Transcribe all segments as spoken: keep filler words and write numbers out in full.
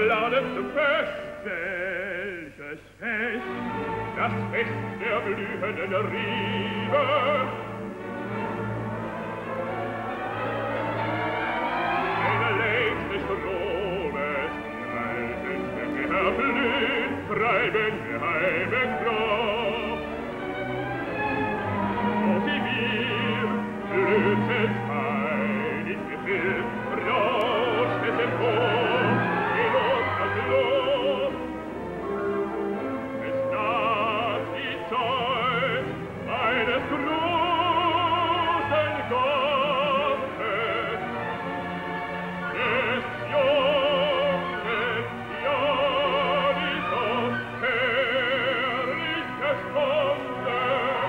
ladet zum Fest. Welches Fest? Das Fest der glühenden Liebe. Eine längste Strome, altes Verblüht, treiben geheimen Brauch. So wie wir, blüht es ein, nicht gefilmt, rauscht es empor, in unser Blut. Es naht die Zeit eines großen Gottes, des Jungen, Dionysos, herrliches Wunder.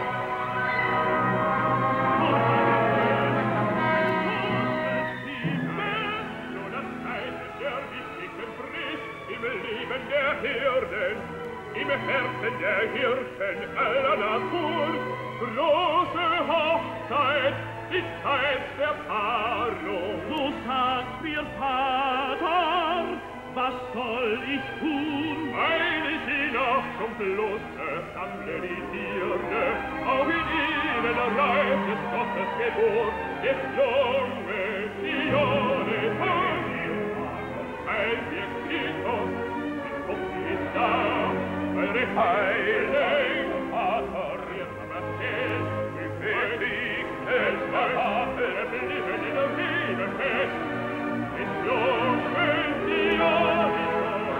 Der Hirten, im Herzen der Hirten aller Natur, große Hochzeit, die Zeit der Paarung. Du sagst mir, Vater, was soll ich tun? Weil ich hinauf zum Flusse sammle die Tiere, auch in ihnen reift des Gottes Geburt, des Jungen Dionysos. Ein wir Titus, da, eure Heilig, Vater, ihr Vermatel, wie fähig es war, der Blieben in der Liebe fest, des jungen Dionysos.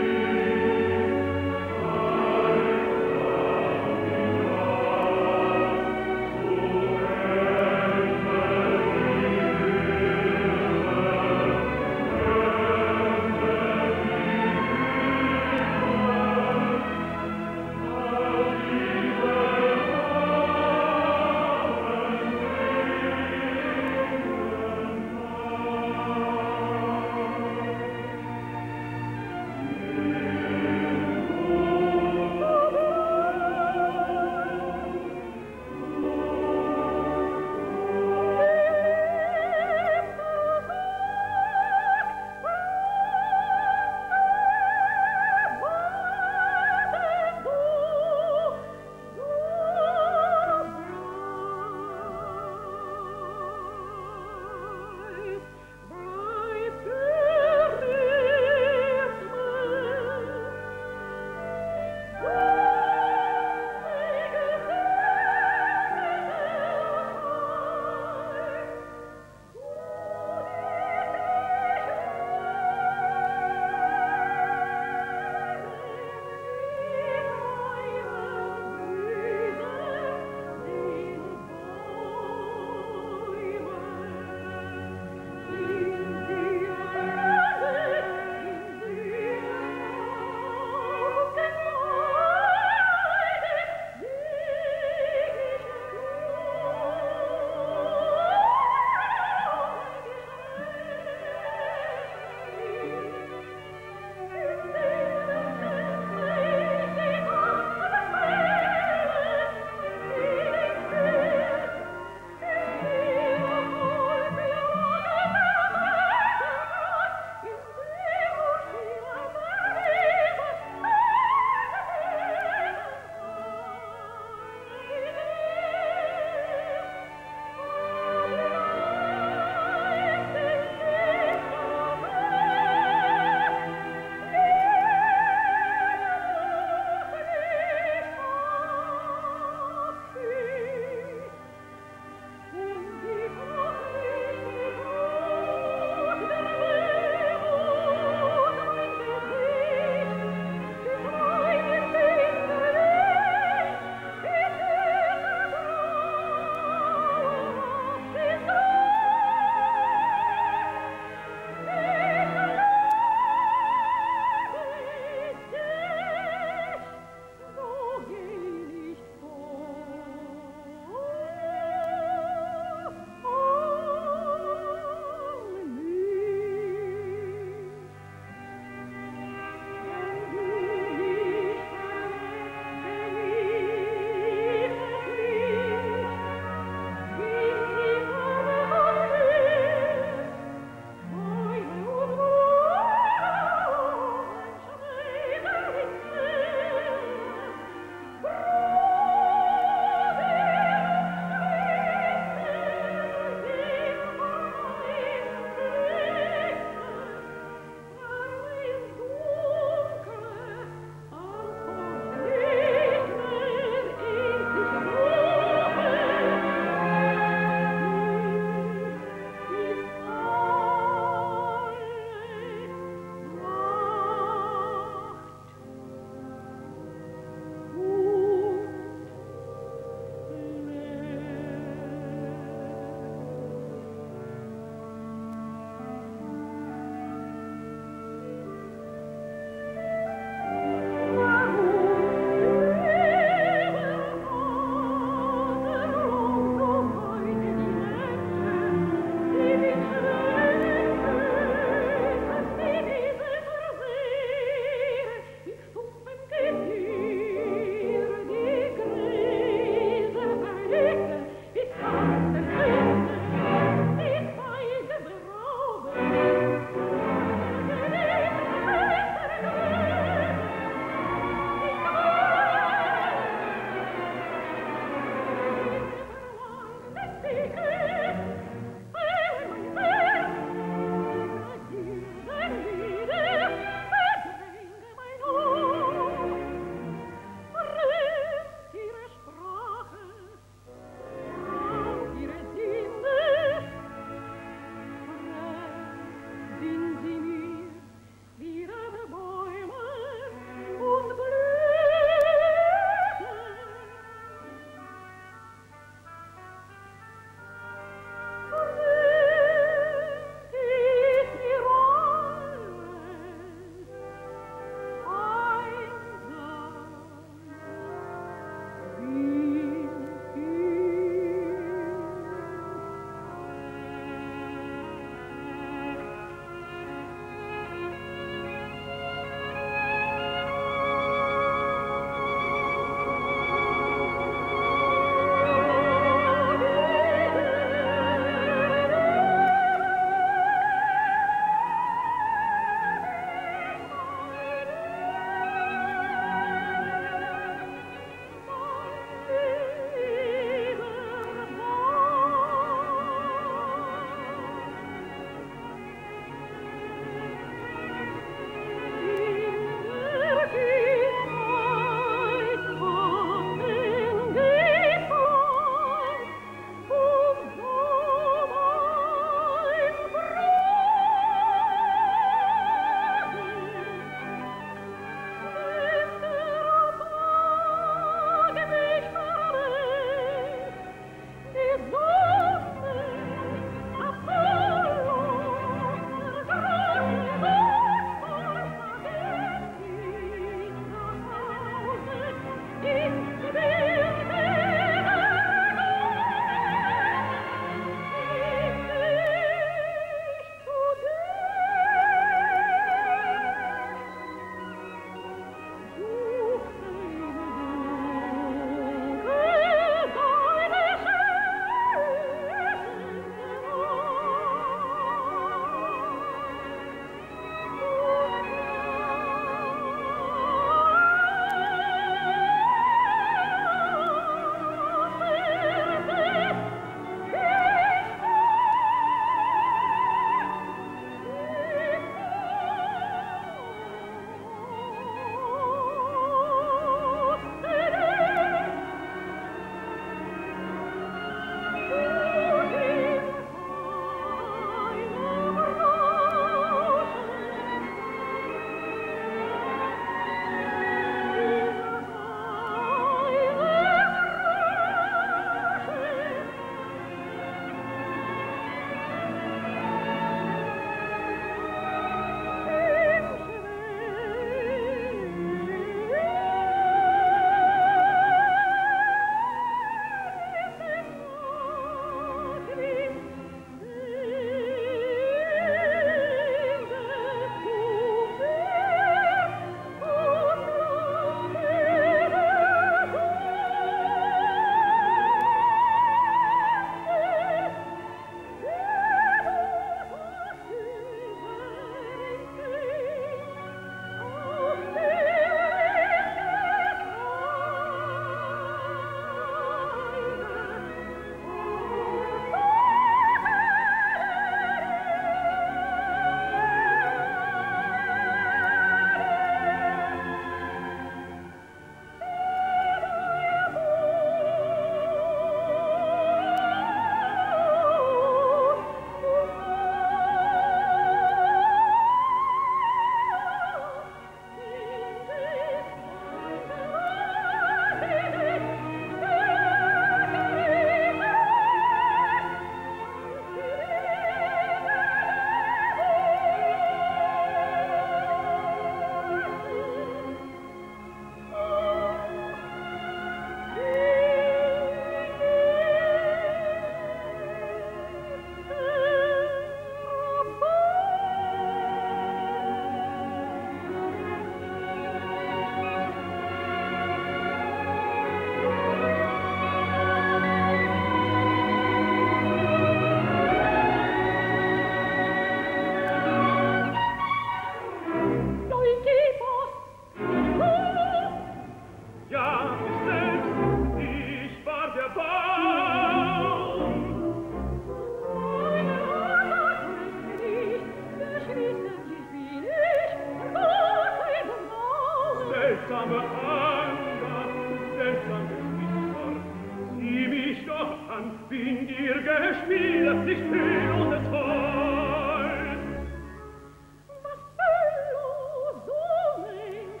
seltsame Andacht, seltsam Geschwister, sieh mich doch an, bin dir gespielt, nicht schön und toll. Was Bello so meint,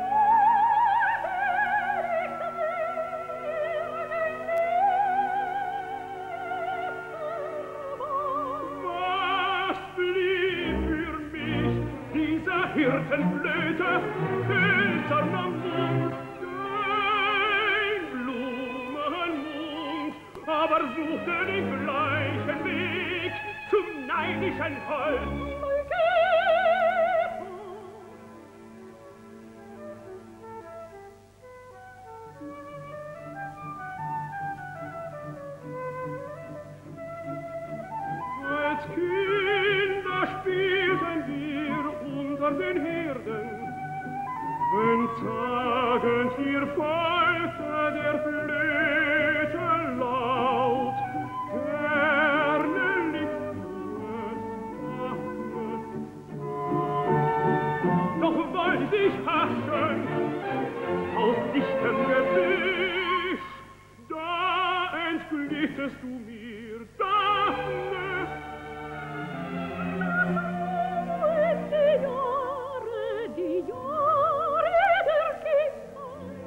Was blieb für mich dieser Hirtenflöte, hölzerner Mund, kein Blumenmund, aber suchte den gleichen Weg zum neidischen Volk. Als Kinder spielten wir unter den Herden, wenn zagend ihr folgte der Flöte laut. Gerne liegt es, doch wollt ich haschen aus dichtem Gebüsch, da entglittest du mir, Daphne. die Jahre, die Jahre der Kindheit.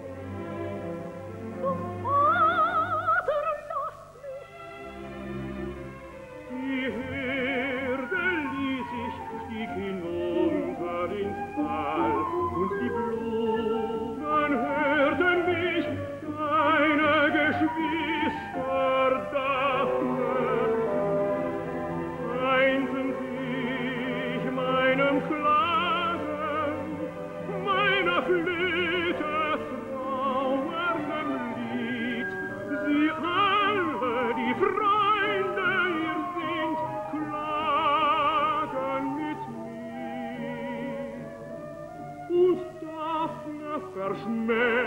Zum Vater lass mich. Die Herde ließ ich, stieg hinunter ins Tal, und die Blumen hörten mich, deine Geschwister Daphne. Einten sich meinem Klagen, meiner Flöte trauerndem Lied. Sie alle, die Freunde ihr sind, klagen mit mir. Und Daphne verschmäht